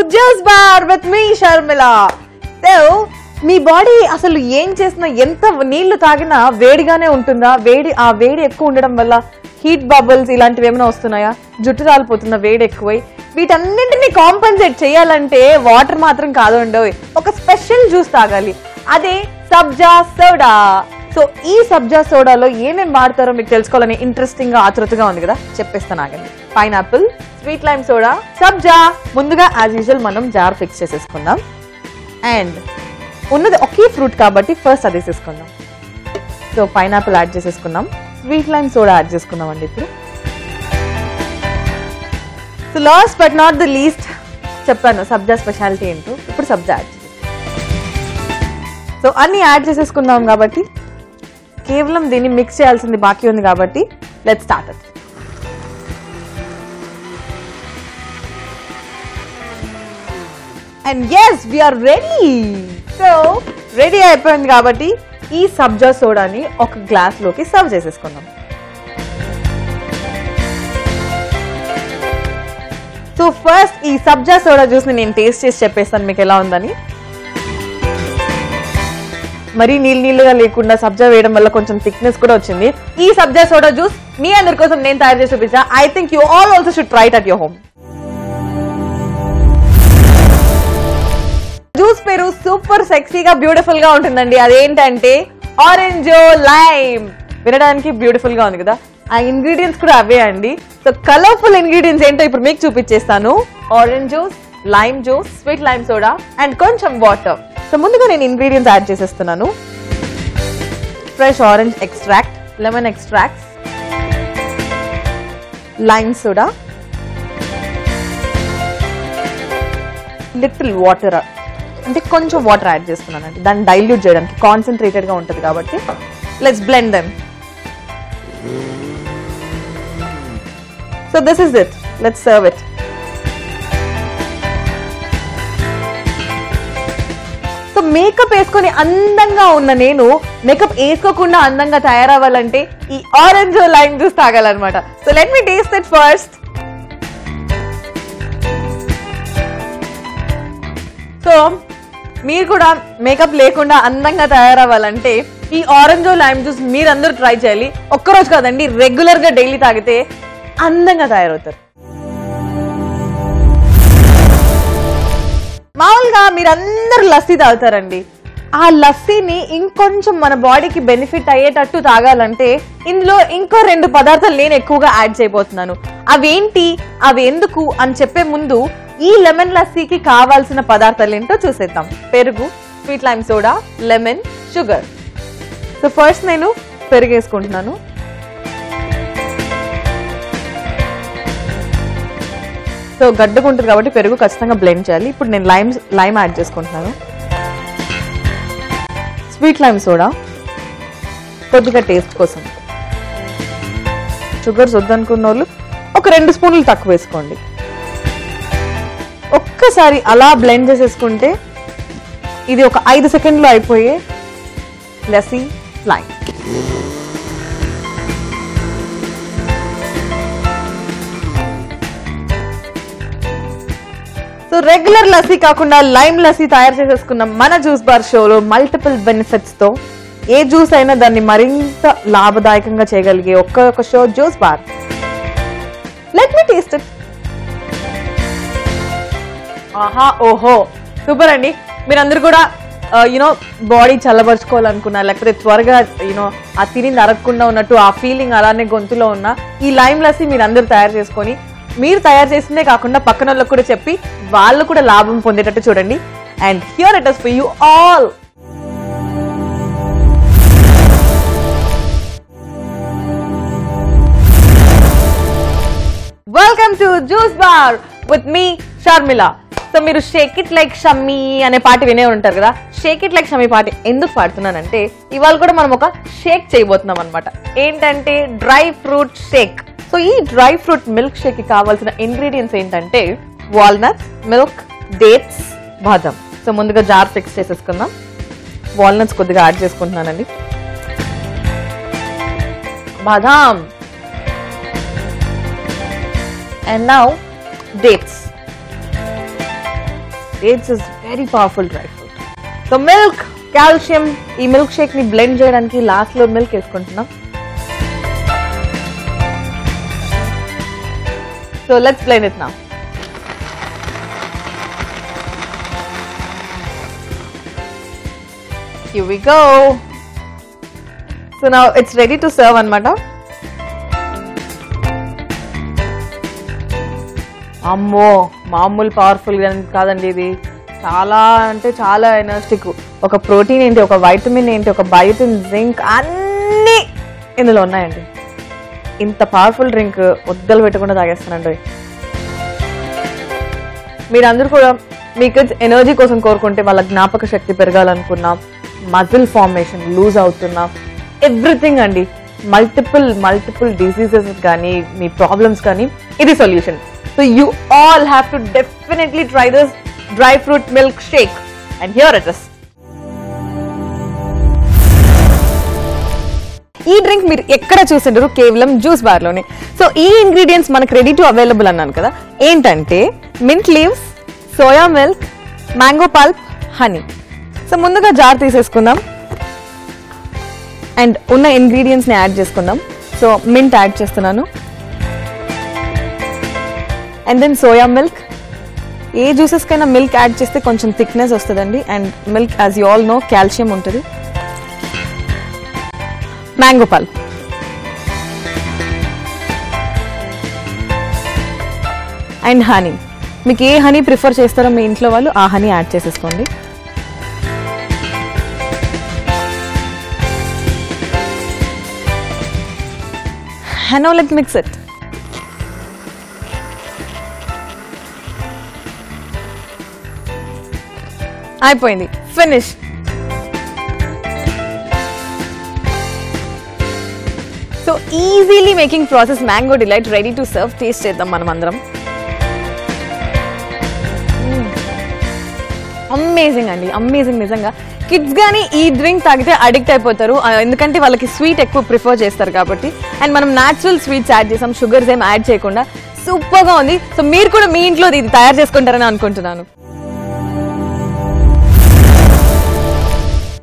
Juice Bar with me, Sharmila. So, మీ body అసలు ఏం చేసినా ఎంత నీళ్లు తాగినా వేడిగానే ఉంటుందా? ఆ వేడి ఎక్కువ ఉండడం వల్ల హీట్ బబుల్స్ ఇలాంటివి ఏమైనా వస్తున్నాయా? జుట్టు రాలిపోతున్న వేడి ఎక్కువై వీటన్నింటినీ కాంపెన్సేట్ చేయాలంటే వాటర్ మాత్రం కాదండి, ఒక స్పెషల్ జ్యూస్ తాగాలి. అదే సబ్జా సోడా. సో ఈ సబ్జా సోడాలో ఏమేమి వాడతారో మీకు తెలుసుకోవాలని ఇంట్రెస్టింగ్ గా ఆతృతగా ఉంది కదా, చెప్పేస్తాను ఆగండి. పైనాపిల్, స్వీట్ లైమ్ సోడా, సబ్జా. ముందుగా యాజ్ యూజువల్ మనం జార్ ఫిక్స్ చేసేసుకుందాం. అండ్ ఉన్నది ఒకే ఫ్రూట్ కాబట్టి ఫస్ట్ అది వేసేసుకుందాం. సో పైనాపిల్ యాడ్ చేసేసుకున్నాం, స్వీట్ లైమ్ సోడా యాడ్ చేసుకుందాం అండి. ఇప్పుడు so last but not the least చెప్పాను సబ్జా స్పెషాలిటీ ఏంటో. ఇప్పుడు సబ్జా యాడ్ సో అన్ని యాడ్ చేసేసుకుందాం కాబట్టి కేవలం దీన్ని మిక్స్ చేయాల్సింది బాకీ ఉంది కాబట్టి let's start it. And yes, we are ready. So ready అయిపోయింది కాబట్టి ఈ సబ్జా సోడాని ఒక గ్లాస్ లోకి సర్వ్ చేసేసుకుందాం. సో ఫస్ట్ ఈ సబ్జా సోడా జ్యూస్ ని నేను టేస్ట్ చేసి చెప్పేస్తాను మీకు ఎలా ఉందని. మరీ నీళ్ళుగా లేకుండా సబ్జా వేయడం వల్ల కొంచెం థిక్నెస్ కూడా వచ్చింది. ఈ సబ్జా సోడా జ్యూస్ మీ అందరి కోసం నేను తయారు చేసి చూపించా. I think you all also should try it at your home. Juice పేరు సూపర్ సెక్సీగా బ్యూటిఫుల్ గా ఉంటుందండి. అదేంటంటే ఆరెంజో లైమ్. వినడానికి బ్యూటిఫుల్ గా ఉంది కదా, ఆ ఇంగ్రీడియంట్స్ కూడా అవే అండి. సో కలర్ఫుల్ ఇంగ్రీడియంట్స్ ఏంటో ఇప్పుడు మీకు చూపించేస్తాను. Orange juice, lime juice, sweet lime soda and కొంచెం వాటర్. సో ముందుగా నేను ఇంగ్రీడియంట్స్ యాడ్ చేసేస్తున్నాను. Fresh orange extract, lemon extracts, lime soda, little water, అంటే కొంచెం వాటర్ యాడ్ చేస్తున్నాను అంటే దాన్ని డైల్యూట్ చేయడానికి, కాన్సన్ట్రేటెడ్ గా ఉంటుంది కాబట్టి. Let's blend them. So this is it, let's serve it. So makeup వేసుకొని అందంగా ఉన్న నేను మేకప్ వేసుకోకుండా అందంగా తయారవ్వాలంటే ఈ ఆరెంజ్ లైమ్ జ్యూస్ తాగాలన్నమాట. So let me taste it first. So మీరు కూడా మేకప్ లేకుండా అందంగా తయారవ్వాలంటే ఈ ఆరెంజ్ లైమ్ జ్యూస్ మీరందరూ ట్రై చేయాలి. ఒక్కరోజు కాదండి, రెగ్యులర్ గా డైలీ తాగితే అందంగా తయారవుతారు. మామూలుగా మీరందరూ లస్సీ తాగుతారండి. ఆ లస్సీని ఇంకొంచెం మన బాడీకి బెనిఫిట్ అయ్యేటట్టు తాగాలంటే ఇందులో ఇంకో 2 పదార్థాలు నేను ఎక్కువగా యాడ్ చేయబోతున్నాను. అవేంటి, అవి ఎందుకు అని చెప్పే ముందు ఈ లెమన్ లస్సీకి కావాల్సిన పదార్థాలు ఏంటో చూసేద్దాం. పెరుగు, sweet lime soda, lemon, sugar. So first నేను పెరుగు వేసుకుంటున్నాను. సో గడ్డగా ఉంటుంది కాబట్టి పెరుగు ఖచ్చితంగా బ్లెండ్ చేయాలి. ఇప్పుడు నేను లైమ్ యాడ్ చేసుకుంటున్నాను. స్వీట్ లైమ్ సోడా కొద్దిగా టేస్ట్ కోసం. షుగర్స్ వద్దనుకున్న వాళ్ళు ఒక 2 స్పూన్లు తక్కువ వేసుకోండి. ఒక్కసారి అలా బ్లెండ్ చేసేసుకుంటే ఇది ఒక 5 సెకండ్లో అయిపోయే lassi lime. So regular lassi కాకుండా లైమ్ లస్సీ తయారు చేసేసుకున్న మన జ్యూస్ బార్ షోలో మల్టిపుల్ బెనిఫిట్స్ తో ఏ జ్యూస్ అయినా దాన్ని మరింత లాభదాయకంగా చేయగలిగే ఒక్క show juice bar. Let me taste it. ఆహా, ఓహో, సూపర్ అండి. మీరందరూ కూడా బాడీ చల్లబరుచుకోవాలనుకున్నా, లేకపోతే త్వరగా ఆ తిని అరగకుండా ఉన్నట్టు ఆ ఫీలింగ్ అలానే గొంతులో ఉన్న ఈ లైమ్ లస్సీ మీరు అందరూ తయారు చేసుకొని మీరు తయారు చేసిందే కాకుండా పక్కన వాళ్ళకు కూడా చెప్పి వాళ్ళు కూడా లాభం పొందేటట్టు చూడండి. And here it is for you all. Welcome to juice bar with me Sharmila. So మీరు షేక్ ఇట్ లైక్ షమ్మీ అనే పాట వినే ఉంటారు కదా. షేక్ ఇట్ లైక్ షమ్మీ పాట ఎందుకు పాడుతున్నానంటే ఇవాళ కూడా మనం ఒక షేక్ చేయబోతున్నాం అనమాట. ఏంటంటే డ్రై ఫ్రూట్ షేక్. సో ఈ డ్రై ఫ్రూట్ మిల్క్ షేక్ కి కావాల్సిన ఇంగ్రీడియంట్స్ ఏంటంటే వాల్నట్స్, మిల్క్, డేట్స్, బాదం. సో ముందుగా జార్ ఫిక్స్ చేసేసుకుందాం. వాల్నట్స్ కొద్దిగా యాడ్ చేసుకుంటున్నానండి, బాదాం, and now dates. Dates is very powerful dry fruit. So milk, calcium, ఈ మిల్క్ షేక్ ని బ్లెండ్ చేయడానికి లాస్ట్ లో మిల్క్ వేసుకుంటున్నాం. So let's blend it now. Here we go. So now it's ready to serve anamata. అమ్మో మామూలు powerful కాదండి ఇది. చాలా అంటే చాలా ఎనర్జిటిక్. ఒక ప్రోటీన్ ఏంటి, ఒక వైటమిన్ ఏంటి, ఒక బయోటిన్, జింక్ అన్నీ ఇందులో ఉన్నాయండి. ఇంత పవర్ఫుల్ డ్రింక్ వద్దలు పెట్టకుండా తాగేస్తానండి. మీరందరూ కూడా మీ కిడ్స్ ఎనర్జీ కోసం కోరుకుంటే, వాళ్ళ జ్ఞాపక శక్తి పెరగాలనుకున్నా, మజిల్ ఫార్మేషన్ లూజ్ అవుతున్నా, ఎవ్రీథింగ్ అండి, మల్టిపుల్ డిసీజెస్ కానీ మీ ప్రాబ్లమ్స్ కానీ ఇది solution. So you all have to definitely try this dry fruit milk shake. And here it is. ఈ డ్రింక్ మీరు ఎక్కడ చూసింటారు? కేవలం జ్యూస్ బార్ లోనే. సో ఈ ఇంగ్రీడియంట్స్ మనకు రెడీ టు అవైలబుల్ అన్నాను కదా. ఏంటంటే mint leaves, soya milk, mango pulp, honey. So ముందుగా జార్ తీసేసుకుందాం అండ్ ఉన్న ఇంగ్రీడియంట్స్ ని యాడ్ చేసుకుందాం. సో మింట్ యాడ్ చేస్తున్నాను అండ్ దెన్ సోయా మిల్క్. ఏ జ్యూసెస్ కైనా మిల్క్ యాడ్ చేస్తే కొంచెం థిక్నెస్ వస్తుందండి. And milk as you all know calcium ఉంటుంది. Mango pulp, and honey. మీకు ఏ హనీ ప్రిఫర్ చేస్తారో మీ ఇంట్లో వాళ్ళు ఆ హనీ యాడ్ చేసేసుకోండి. And now let's mix it. అయిపోయింది, finish. So easily making process mango delight ready to serve. Taste చేద్దాం మనం అందరం. అమేజింగ్ అండి, అమేజింగ్. నిజంగా కిడ్స్ కానీ ఈ డ్రింక్ తాగితే అడిక్ట్ అయిపోతారు. ఎందుకంటే వాళ్ళకి స్వీట్ ఎక్కువ ప్రిఫర్ చేస్తారు కాబట్టి. అండ్ మనం న్యాచురల్ స్వీట్స్ యాడ్ చేసాం, షుగర్స్ ఏం యాడ్ చేయకుండా. సూపర్గా ఉంది. సో మీరు కూడా మీ ఇంట్లో ఇది తయారు చేసుకుంటారని అనుకుంటున్నాను.